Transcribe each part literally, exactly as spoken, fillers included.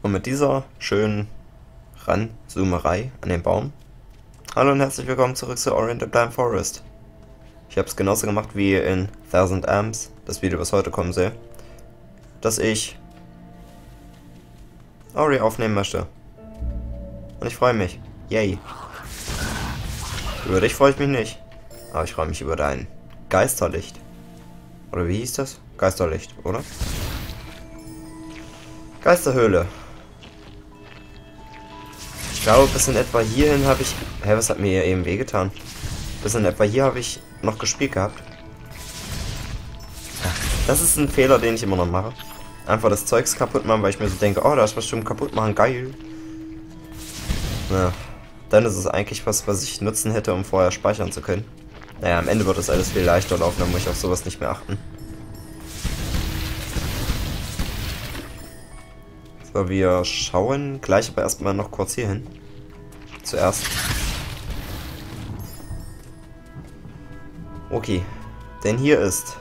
Und mit dieser schönen Ranzoomerei an den Baum. Hallo und herzlich willkommen zurück zu Ori and the Blind Forest. Ich habe es genauso gemacht wie in Thousand Amps, das Video, was heute kommen soll, dass ich Ori aufnehmen möchte. Und ich freue mich. Yay. Über dich freue ich mich nicht. Aber ich freue mich über dein Geisterlicht. Oder wie hieß das? Geisterlicht, oder? Geisterhöhle. Ich glaube, bis in etwa hierhin habe ich... Hä, was hat mir hier eben wehgetan? Bis in etwa hier habe ich noch gespielt gehabt. Das ist ein Fehler, den ich immer noch mache. Einfach das Zeugs kaputt machen, weil ich mir so denke, oh, da ist was bestimmt kaputt machen, geil. Na, dann ist es eigentlich was, was ich nutzen hätte, um vorher speichern zu können. Naja, am Ende wird das alles viel leichter laufen, dann muss ich auf sowas nicht mehr achten. So, wir schauen gleich aber erstmal noch kurz hier hin. Zuerst. Okay, denn hier ist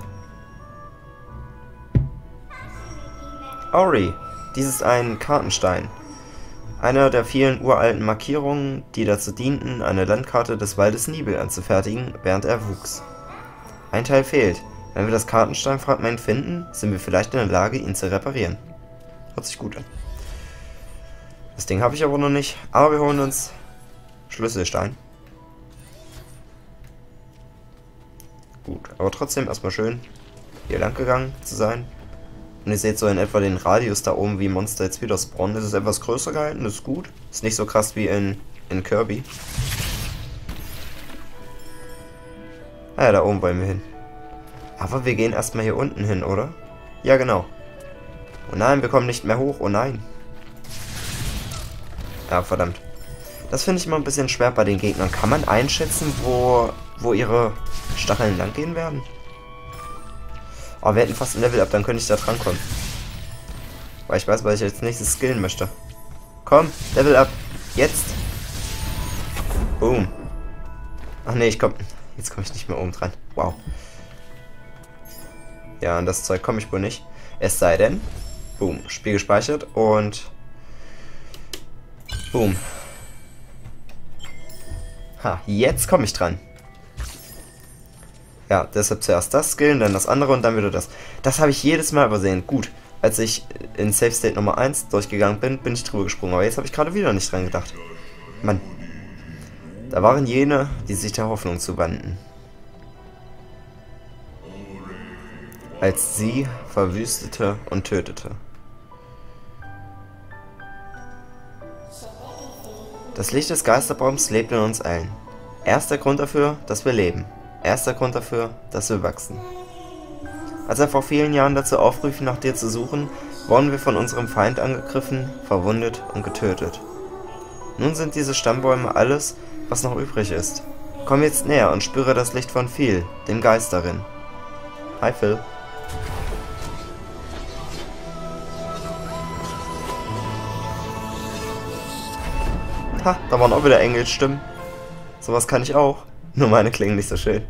Ori. Dies ist ein Kartenstein. Einer der vielen uralten Markierungen, die dazu dienten, eine Landkarte des Waldes Nibel anzufertigen, während er wuchs. Ein Teil fehlt. Wenn wir das Kartensteinfragment finden, sind wir vielleicht in der Lage, ihn zu reparieren. Hört sich gut an. Das Ding habe ich aber noch nicht, aber wir holen uns Schlüsselstein. Gut, aber trotzdem erstmal schön hier lang gegangen zu sein. Und ihr seht so in etwa den Radius da oben, wie Monster jetzt wieder spawnen. Das ist etwas größer gehalten, das ist gut. Ist nicht so krass wie in, in Kirby. Ah ja, da oben wollen wir hin. Aber wir gehen erstmal hier unten hin, oder? Ja, genau. Oh nein, wir kommen nicht mehr hoch, oh nein. Ja, verdammt. Das finde ich immer ein bisschen schwer bei den Gegnern. Kann man einschätzen, wo, wo ihre Stacheln lang gehen werden? Oh, wir hätten fast ein Level up, dann könnte ich da dran kommen. Weil ich weiß, was ich als nächstes skillen möchte. Komm, Level up. Jetzt. Boom. Ach nee, ich komm. Jetzt komme ich nicht mehr oben dran. Wow. Ja, an das Zeug komme ich wohl nicht. Es sei denn. Boom. Spiel gespeichert und. Boom. Ha, jetzt komme ich dran. Ja, deshalb zuerst das skillen, dann das andere und dann wieder das. Das habe ich jedes Mal übersehen. Gut, als ich in Safe State Nummer eins durchgegangen bin, bin ich drüber gesprungen. Aber jetzt habe ich gerade wieder nicht dran gedacht. Mann. Da waren jene, die sich der Hoffnung zuwandten. Als sie verwüstete und tötete. Das Licht des Geisterbaums lebt in uns allen. Er ist der Grund dafür, dass wir leben. Er ist der Grund dafür, dass wir wachsen. Als er vor vielen Jahren dazu aufrief, nach dir zu suchen, wurden wir von unserem Feind angegriffen, verwundet und getötet. Nun sind diese Stammbäume alles, was noch übrig ist. Komm jetzt näher und spüre das Licht von Phil, dem Geist darin. Hi Phil. Ha, da waren auch wieder Engelstimmen. Sowas kann ich auch. Nur meine klingen nicht so schön.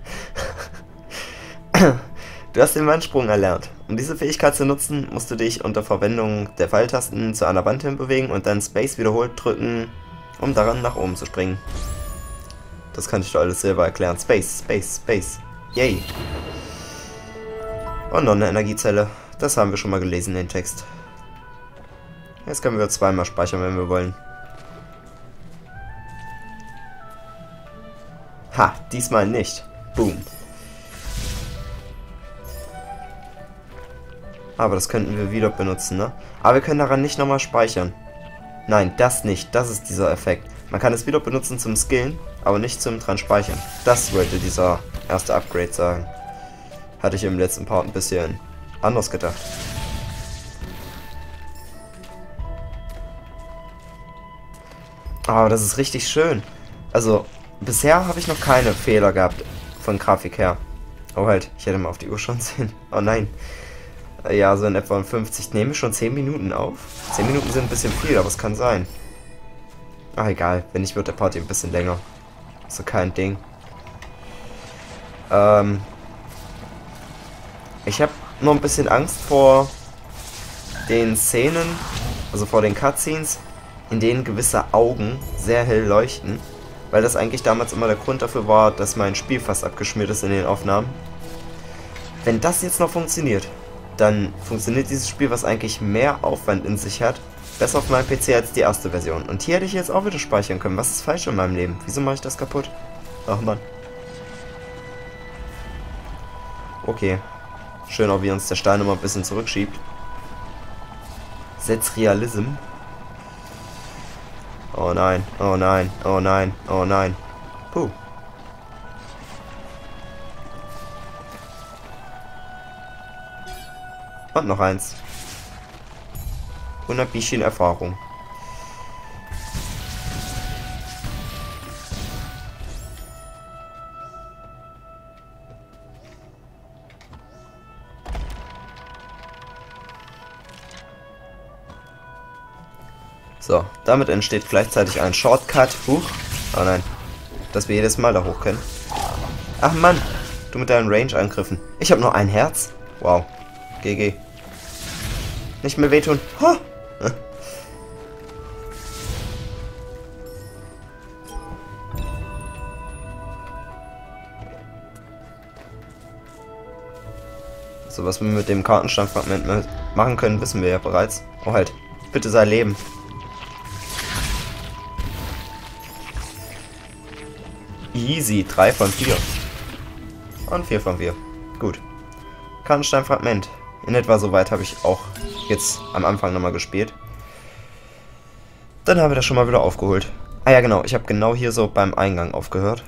Du hast den Wandsprung erlernt. Um diese Fähigkeit zu nutzen, musst du dich unter Verwendung der Pfeiltasten zu einer Wand hinbewegen und dann Space wiederholt drücken, um daran nach oben zu springen. Das kann ich dir alles selber erklären. Space, Space, Space. Yay. Und noch eine Energiezelle. Das haben wir schon mal gelesen, den Text. Jetzt können wir zweimal speichern, wenn wir wollen. Ha, diesmal nicht. Boom. Aber das könnten wir wieder benutzen, ne? Aber wir können daran nicht nochmal speichern. Nein, das nicht. Das ist dieser Effekt. Man kann es wieder benutzen zum Skillen, aber nicht zum dran speichern. Das wollte dieser erste Upgrade sagen. Hatte ich im letzten Part ein bisschen anders gedacht. Aber das ist richtig schön. Also... Bisher habe ich noch keine Fehler gehabt von Grafik her. Oh halt, ich hätte mal auf die Uhr schon sehen. Oh nein. Ja, so in etwa fünfzig. Nehme ich schon zehn Minuten auf? zehn Minuten sind ein bisschen viel, aber es kann sein. Ach egal, wenn nicht, wird der Party ein bisschen länger. So kein Ding. Ähm. Ich habe nur ein bisschen Angst vor den Szenen, Also vor den Cutscenes, in denen gewisse Augen sehr hell leuchten, weil das eigentlich damals immer der Grund dafür war, dass mein Spiel fast abgeschmiert ist in den Aufnahmen. Wenn das jetzt noch funktioniert, dann funktioniert dieses Spiel, was eigentlich mehr Aufwand in sich hat, besser auf meinem P C als die erste Version. Und hier hätte ich jetzt auch wieder speichern können. Was ist falsch in meinem Leben? Wieso mache ich das kaputt? Ach Mann. Okay. Schön, auch wie uns der Stein immer ein bisschen zurückschiebt. Setz Realism. Oh nein, oh nein, oh nein, oh nein. Puh. Und noch eins. Und ein bisschen Erfahrung. So, damit entsteht gleichzeitig ein Shortcut. Huch. Oh nein. Dass wir jedes Mal da hoch können. Ach Mann. Du mit deinen Range-Angriffen. Ich habe nur ein Herz. Wow. G G. Nicht mehr wehtun. Ha! So, was wir mit dem Kartenstammfragment machen können, wissen wir ja bereits. Oh halt. Bitte sei Leben. Easy. drei von vier. Und vier von vier. Gut. Kartensteinfragment. In etwa so weit habe ich auch jetzt am Anfang nochmal gespielt. Dann habe ich das schon mal wieder aufgeholt. Ah ja genau, ich habe genau hier so beim Eingang aufgehört.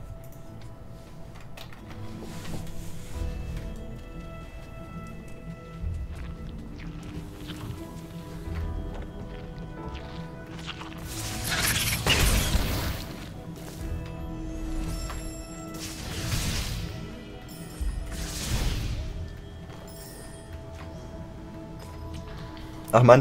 Ach Mann.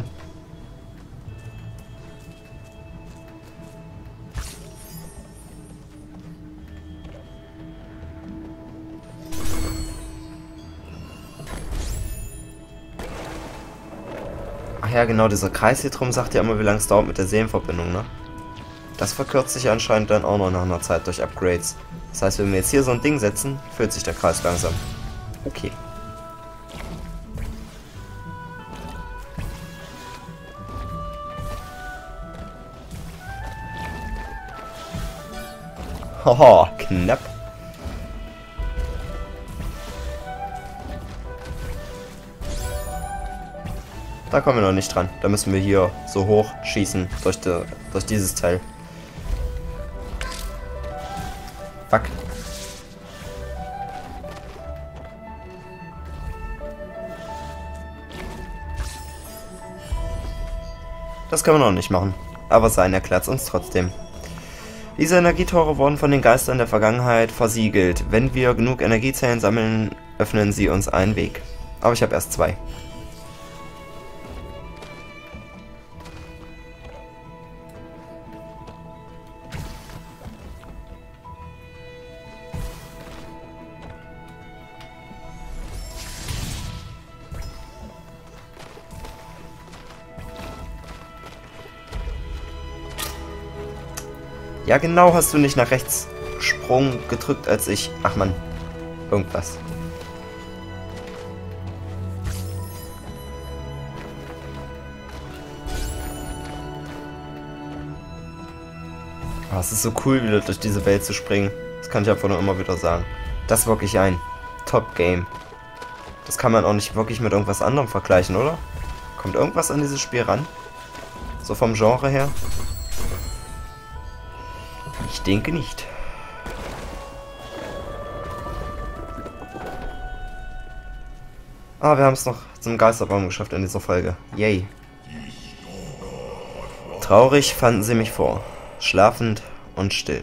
Ach ja, genau, dieser Kreis hier drum sagt ja immer, wie lange es dauert mit der Seelenverbindung, ne? Das verkürzt sich anscheinend dann auch noch nach einer Zeit durch Upgrades. Das heißt, wenn wir jetzt hier so ein Ding setzen, füllt sich der Kreis langsam. Okay. Haha, knapp. Da kommen wir noch nicht dran. Da müssen wir hier so hoch schießen durch, die, durch dieses Teil. Fuck. Das können wir noch nicht machen. Aber sein erklärt es uns trotzdem. Diese Energietore wurden von den Geistern der Vergangenheit versiegelt. Wenn wir genug Energiezellen sammeln, öffnen sie uns einen Weg. Aber ich habe erst zwei. Ja, genau, hast du nicht nach rechts Sprung gedrückt als ich. Ach man, irgendwas. Oh, es ist so cool, wieder durch diese Welt zu springen. Das kann ich einfach nur immer wieder sagen. Das ist wirklich ein Top-Game. Das kann man auch nicht wirklich mit irgendwas anderem vergleichen, oder? Kommt irgendwas an dieses Spiel ran? So vom Genre her? Ich denke nicht. Ah, wir haben es noch zum Geisterbaum geschafft in dieser Folge. Yay. Traurig fanden sie mich vor, schlafend und still.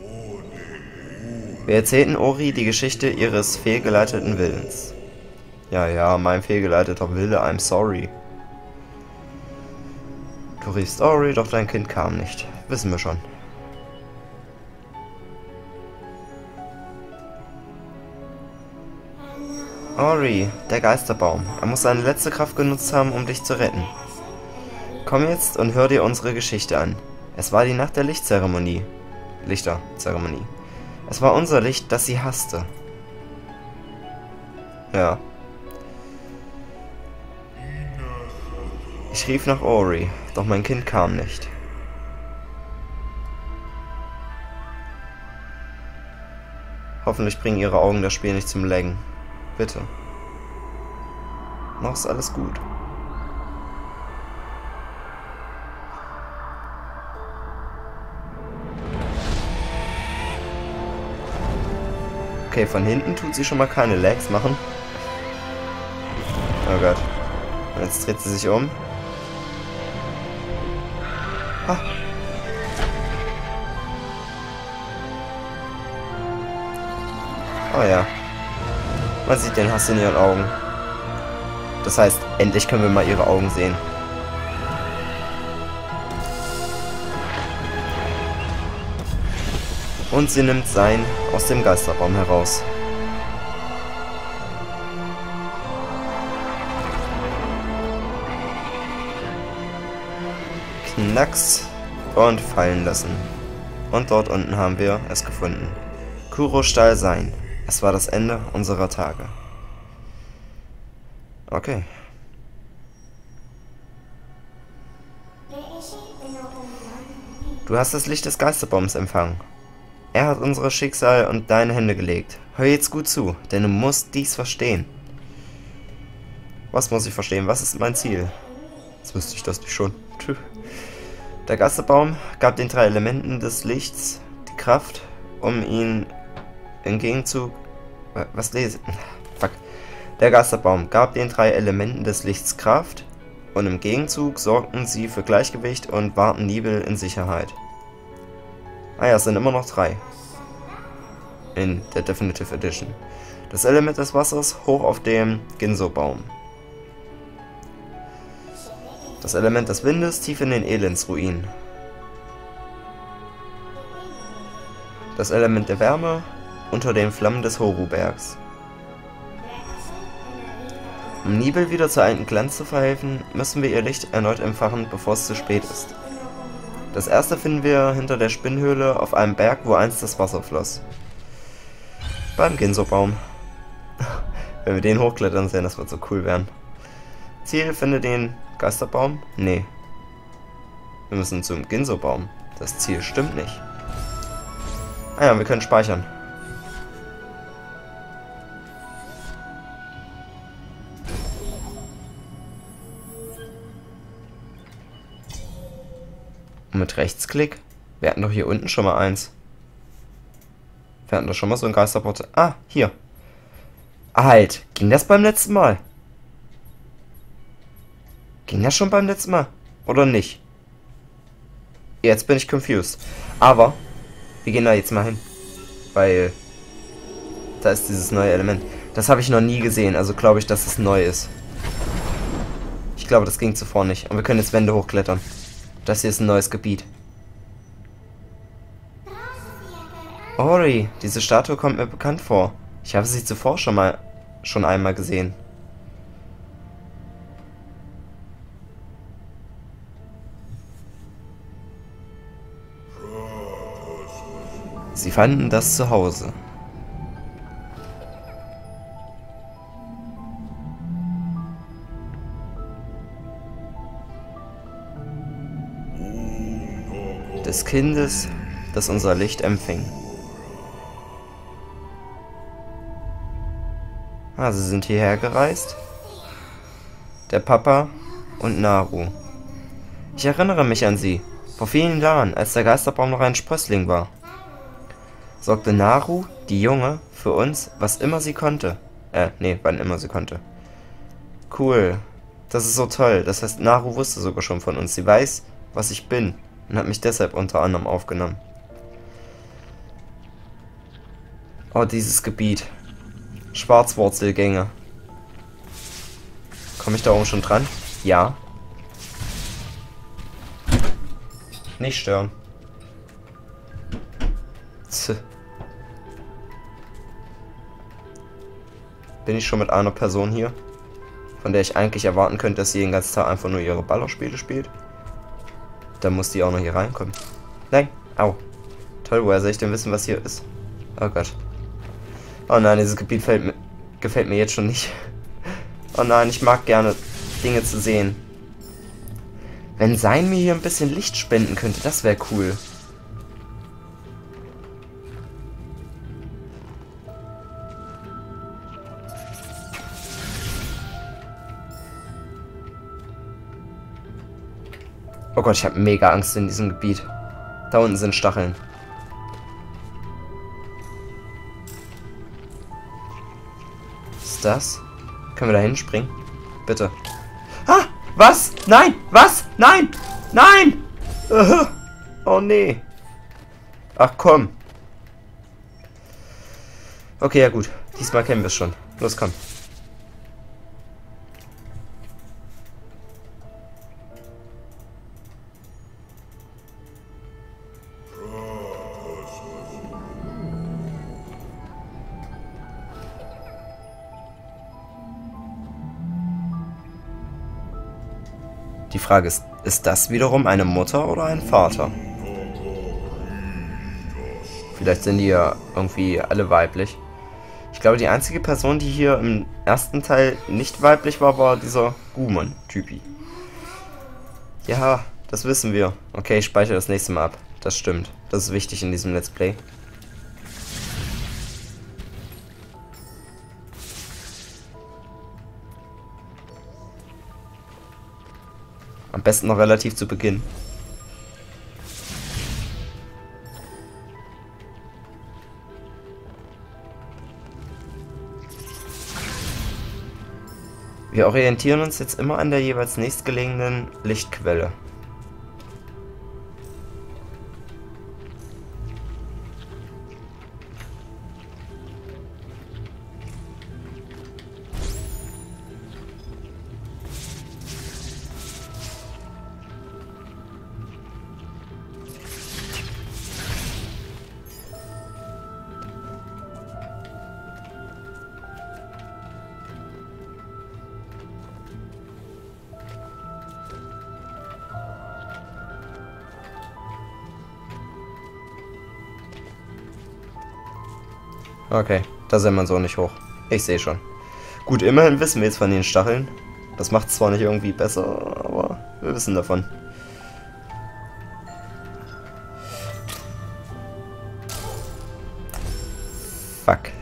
Wir erzählten Ori die Geschichte ihres fehlgeleiteten Willens. Ja, ja, mein fehlgeleiteter Wille, I'm sorry. Du riefst Ori, doch dein Kind kam nicht. Wissen wir schon. Ori, der Geisterbaum. Er muss seine letzte Kraft genutzt haben, um dich zu retten. Komm jetzt und hör dir unsere Geschichte an. Es war die Nacht der Lichtzeremonie. Lichterzeremonie. Es war unser Licht, das sie hasste. Ja. Ich rief nach Ori, doch mein Kind kam nicht. Hoffentlich bringen ihre Augen das Spiel nicht zum Laggen. Bitte. Noch ist alles gut. Okay, von hinten tut sie schon mal keine Lags machen. Oh Gott. Und jetzt dreht sie sich um. Ah. Oh ja. Man sieht den Hass in ihren Augen. Das heißt, endlich können wir mal ihre Augen sehen. Und sie nimmt sein aus dem Geisterbaum heraus. Knacks und fallen lassen. Und dort unten haben wir es gefunden. Kuro-Stall sein. Es war das Ende unserer Tage. Okay. Du hast das Licht des Geisterbaums empfangen. Er hat unser Schicksal und deine Hände gelegt. Hör jetzt gut zu, denn du musst dies verstehen. Was muss ich verstehen? Was ist mein Ziel? Jetzt wüsste ich das nicht schon. Tschüss. Der Geisterbaum gab den drei Elementen des Lichts die Kraft, um ihn im Gegenzug... Was lese ich? Fuck. Der Geisterbaum gab den drei Elementen des Lichts Kraft und im Gegenzug sorgten sie für Gleichgewicht und wahrten Nibel in Sicherheit. Ah ja, es sind immer noch drei. In der Definitive Edition. Das Element des Wassers hoch auf dem Ginso-Baum. Das Element des Windes tief in den Elendsruinen. Das Element der Wärme unter den Flammen des Horu-Bergs. Um Nibel wieder zu alten Glanz zu verhelfen, müssen wir ihr Licht erneut entfachen, bevor es zu spät ist. Das erste finden wir hinter der Spinnhöhle auf einem Berg, wo einst das Wasser floss. Beim Ginso-Baum. Wenn wir den hochklettern sehen, das wird so cool werden. Ziel, finde den Geisterbaum? Nee. Wir müssen zum Ginso-Baum. Das Ziel stimmt nicht. Ah ja, wir können speichern. Und mit Rechtsklick? Wir hatten doch hier unten schon mal eins. Wir hatten doch schon mal so ein Geisterportal. Ah, hier. Halt, ging das beim letzten Mal? Ging das schon beim letzten Mal? Oder nicht? Jetzt bin ich confused. Aber, wir gehen da jetzt mal hin. Weil, da ist dieses neue Element. Das habe ich noch nie gesehen, also glaube ich, dass es neu ist. Ich glaube, das ging zuvor nicht. Und wir können jetzt Wände hochklettern. Das hier ist ein neues Gebiet. Ori, diese Statue kommt mir bekannt vor. Ich habe sie zuvor schon mal schon einmal gesehen. Sie fanden das zu Hause. Des Kindes, das unser Licht empfing. Ah, sie sind hierher gereist. Der Papa und Naru. Ich erinnere mich an sie. Vor vielen Jahren, als der Geisterbaum noch ein Sprössling war, sorgte Naru, die Junge, für uns, was immer sie konnte. Äh, nee, wann immer sie konnte. Cool. Das ist so toll. Das heißt, Naru wusste sogar schon von uns. Sie weiß, was ich bin. Und hat mich deshalb unter anderem aufgenommen. Oh, dieses Gebiet. Schwarzwurzelgänge. Komme ich da oben schon dran? Ja. Nicht stören. Tch. Bin ich schon mit einer Person hier, von der ich eigentlich erwarten könnte, dass sie den ganzen Tag einfach nur ihre Ballerspiele spielt? Da muss die auch noch hier reinkommen. Nein, au. Toll, woher soll ich denn wissen, was hier ist? Oh Gott. Oh nein, dieses Gebiet fällt mir, gefällt mir jetzt schon nicht. Oh nein, ich mag gerne Dinge zu sehen. Wenn Sein mir hier ein bisschen Licht spenden könnte, das wäre cool. Oh Gott, ich habe mega Angst in diesem Gebiet. Da unten sind Stacheln. Was ist das? Können wir da hinspringen? Bitte. Ah! Was? Nein! Was? Nein! Nein! Uh, oh nee. Ach komm. Okay, ja gut. Diesmal kennen wir es schon. Los, komm. Die Frage ist, ist das wiederum eine Mutter oder ein Vater? Vielleicht sind die ja irgendwie alle weiblich. Ich glaube, die einzige Person, die hier im ersten Teil nicht weiblich war, war dieser Gumon-Typi. Ja, das wissen wir. Okay, ich speichere das nächste Mal ab. Das stimmt. Das ist wichtig in diesem Let's Play. Am besten noch relativ zu Beginn. Wir orientieren uns jetzt immer an der jeweils nächstgelegenen Lichtquelle. Okay, da sind wir so nicht hoch. Ich sehe schon. Gut, immerhin wissen wir jetzt von den Stacheln. Das macht es zwar nicht irgendwie besser, aber wir wissen davon. Fuck.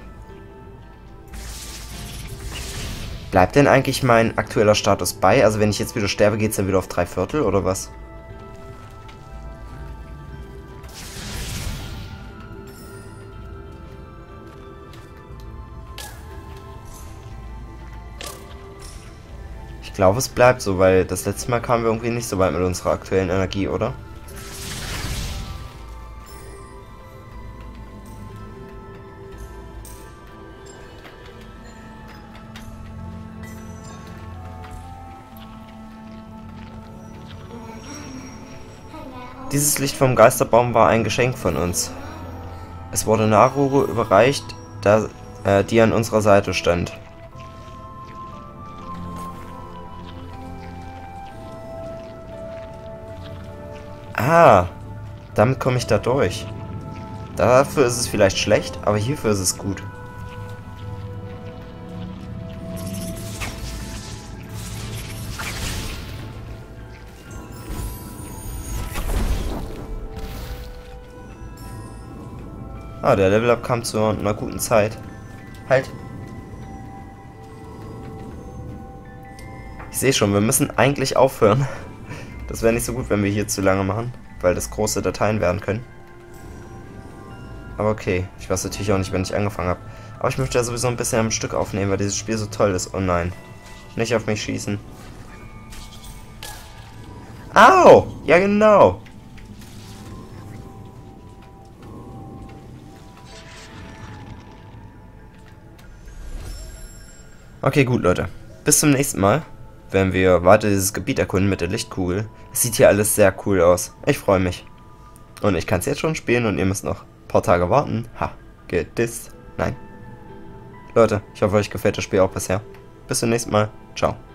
Bleibt denn eigentlich mein aktueller Status bei? Also wenn ich jetzt wieder sterbe, geht es dann wieder auf drei Viertel oder was? Ich glaube, es bleibt so, weil das letzte Mal kamen wir irgendwie nicht so weit mit unserer aktuellen Energie, oder? Dieses Licht vom Geisterbaum war ein Geschenk von uns. Es wurde Naruru überreicht, da äh, die an unserer Seite stand. Ah, damit komme ich da durch. Dafür ist es vielleicht schlecht, aber hierfür ist es gut. Ah, der Level-Up kam zu einer guten Zeit. Halt. Ich sehe schon, wir müssen eigentlich aufhören. Das wäre nicht so gut, wenn wir hier zu lange machen, weil das große Dateien werden können. Aber okay, ich weiß natürlich auch nicht, wenn ich angefangen habe. Aber ich möchte ja sowieso ein bisschen am Stück aufnehmen, weil dieses Spiel so toll ist. Oh nein. Nicht auf mich schießen. Au! Ja genau! Okay, gut, Leute. Bis zum nächsten Mal, wenn wir weiter dieses Gebiet erkunden mit der Lichtkugel. Es sieht hier alles sehr cool aus. Ich freue mich. Und ich kann es jetzt schon spielen und ihr müsst noch ein paar Tage warten. Ha, gedisst. Nein. Leute, ich hoffe, euch gefällt das Spiel auch bisher. Bis zum nächsten Mal. Ciao.